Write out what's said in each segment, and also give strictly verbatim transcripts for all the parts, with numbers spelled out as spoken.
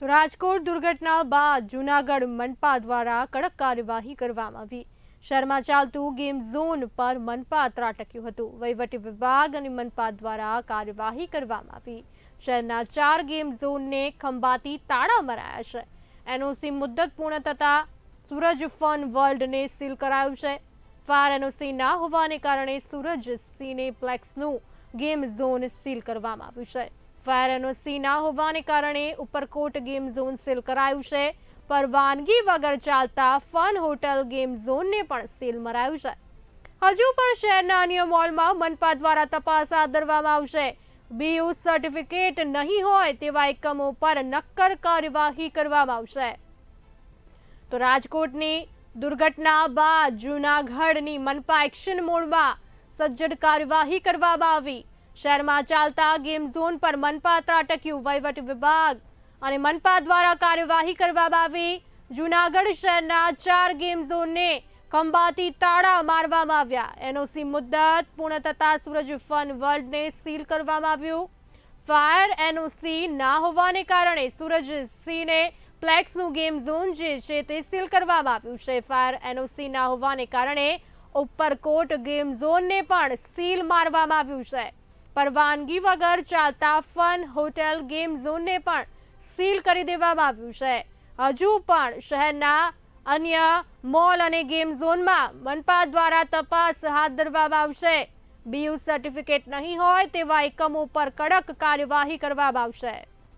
તો રાજકોટ દુર્ઘટના બાદ જૂનાગઢ મનપા દ્વારા કડક કાર્યવાહી કરવામાં આવી। શહેરમાં ચાલતું ગેમ ઝોન પર મનપા ત્રાટક્યું હતું। વહીવટી વિભાગ અને મનપા દ્વારા કાર્યવાહી કરવામાં આવી। શહેરના ચાર ગેમ ઝોનને ખંભાતી તાળા મરાયા છે। એનઓસી મુદ્દત પૂર્ણ થતા સૂરજ ફન વર્લ્ડને સીલ કરાયું છે। ફાયર એનઓસી ના હોવાને કારણે સૂરજ સિનેપ્લેક્સનું ગેમ ઝોન સીલ કરવામાં આવ્યું છે। ફાયર એનઓસી ના હોવાને કારણે ઉપરકોટ ગેમ ઝોન સીલ કરાયું છે। પરવાનગી વગર ચાલતા ફન હોટલ ગેમ ઝોનને પણ સીલ મરાયું છે। હજુ પણ શહેરના અન્ય મોલમાં મનપા દ્વારા તપાસ હાથ ધરવામાં આવશે। બીયુ સર્ટિફિકેટ નહીં હોય તેવા એકમો પર નક્કર કાર્યવાહી કરવામાં આવશે। તો રાજકોટની દુર્ઘટના બાદ જૂનાગઢની મનપા એક્શન મોડમાં સજ્જડ કાર્યવાહી કરવામાં આવી। શહેરમાં ચાલતા ગેમ ઝોન પર મનપા ત્રાટક્યું। વહીવટી વિભાગ અને મનપા દ્વારા કાર્યવાહી કરવામાં આવી। જૂનાગઢ શહેરના ચાર ગેમ ઝોનને ખંભાતી તાળા મારવામાં આવ્યા। એનઓસી મુદ્દત પૂર્ણ થતા સૂરજ ફન વર્લ્ડને સીલ કરવામાં આવ્યું। ફાયર એનઓસી ના હોવાને કારણે સૂરજ સિનેપ્લેક્સનું ગેમ ઝોન જે છે તે સીલ કરવામાં આવ્યું છે। ફાયર એનઓસી ના હોવાને કારણે ઉપરકોટ ગેમ ઝોનને પણ સીલ મારવામાં આવ્યું છે। પરવાનગી વગર ચાલતા ફન હોટેલ ગેમ ઝોનને પણ સીલ કરી દેવામાં આવ્યું છે। હજુ પણ શહેરના અન્ય મોલ અને ગેમ ઝોનમાં મનપા દ્વારા તપાસ હાથ ધરવામાં આવશે। બીયુ સર્ટિફિકેટ નહીં હોય તેવા એકમો પર કડક કાર્યવાહી કરવામાં આવશે।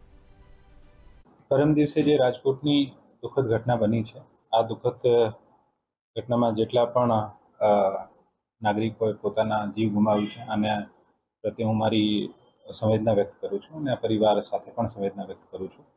પરમ દિવસે જે રાજકોટની દુઃખદ ઘટના બની છે, આ દુઃખદ ઘટનામાં જેટલા પણ નાગરિકોએ પોતાના જીવ ગુમાવ્યું છે અને પ્રત્યે હું મારી સંવેદના વ્યક્ત કરું છું અને પરિવાર સાથે પણ સંવેદના વ્યક્ત કરું છું।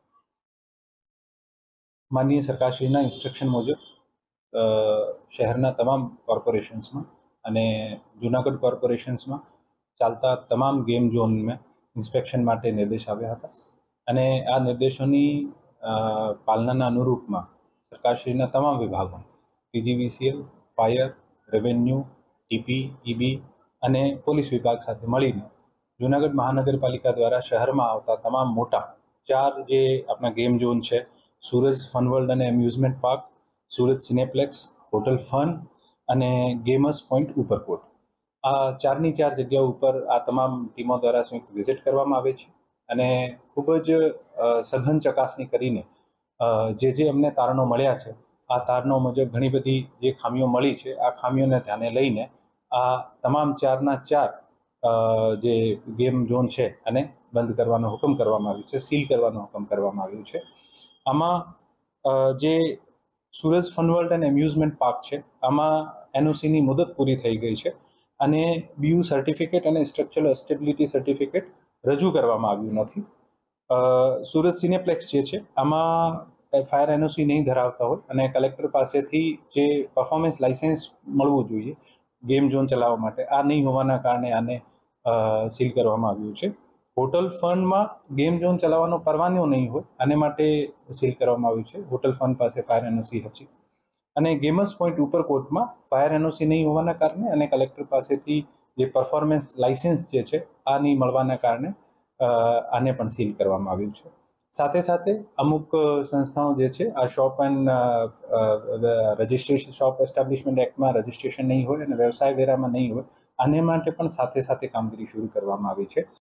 માનનીય સરકારશ્રીના ઇન્સ્ટ્રક્શન મુજબ શહેરના તમામ કોર્પોરેશન્સમાં અને જૂનાગઢ કોર્પોરેશન્સમાં ચાલતા તમામ ગેમ ઝોનમાં ઇન્સ્પેક્શન માટે નિર્દેશ આવ્યા હતા અને આ નિર્દેશોની પાલનાના અનુરૂપમાં સરકારશ્રીના તમામ વિભાગો P G V C L, fire, revenue, T P, E B અને પોલીસ વિભાગ સાથે મળીને જૂનાગઢ મહાનગરપાલિકા દ્વારા શહેરમાં આવતા તમામ મોટા ચાર જે આપણા ગેમ ઝોન છે, સૂરજ ફનવર્લ્ડ અને amusement park, Suraj cineplex, hotel fun અને ગેમર્સ પોઈન્ટ ઉપરકોટ, આ ચારની ચાર જગ્યાઓ ઉપર આ તમામ ટીમો દ્વારા સંયુક્ત વિઝિટ કરવામાં આવે છે અને ખૂબ જ સઘન ચકાસણી કરીને જે જે અમને તારણો મળ્યા છે, આ તારણો મુજબ ઘણી બધી જે ખામીઓ મળી છે, આ ખામીઓને ધ્યાને લઈને આ તમામ ચારના ચાર જે ગેમ ઝોન છે અને બંધ કરવાનો હુકમ કરવામાં આવ્યો છે, સીલ કરવાનો હુકમ કરવામાં આવ્યો છે। આમાં જે સૂરજ ફનવર્લ્ડ અને એમ્યુઝમેન્ટ પાર્ક છે, આમાં એનઓસીની મુદત પૂરી થઈ ગઈ છે અને બીયુ સર્ટિફિકેટ અને સ્ટ્રક્ચરલ સ્ટેબિલિટી સર્ટિફિકેટ રજૂ કરવામાં આવ્યું નથી। સૂરજ સિનેપ્લેક્સ જે છે આમાં ફાયર એનઓસી નહીં ધરાવતા હોય અને કલેક્ટર પાસેથી જે પરફોર્મન્સ લાઇસન્સ મળવું જોઈએ ગેમ ઝોન ચલાવવા માટે, આ નહીં હોવાના કારણે આને સીલ કરવામાં આવ્યું છે। હોટલ ફનમાં ગેમ ઝોન ચલાવવાનો પરવાનો નહીં હોય, આને માટે સીલ કરવામાં આવ્યું છે। હોટલ ફન પાસે ફાયર એનઓસી હતી અને ગેમર્સ પોઈન્ટ ઉપરકોટમાં ફાયર એનઓસી નહીં હોવાના કારણે અને કલેક્ટર પાસેથી જે પરફોર્મન્સ લાઇસન્સ જે છે આ નહીં મળવાના કારણે આને પણ સીલ કરવામાં આવ્યું છે। સાથે સાથે અમુક સંસ્થાઓ જે છે આ shop and registration shop establishment એક્ટમાં રજિસ્ટ્રેશન નહીં હોય અને વ્યવસાય વેરામાં નહીં હોય, આને માટે પણ સાથે સાથે કામગીરી શરૂ કરવામાં આવી છે।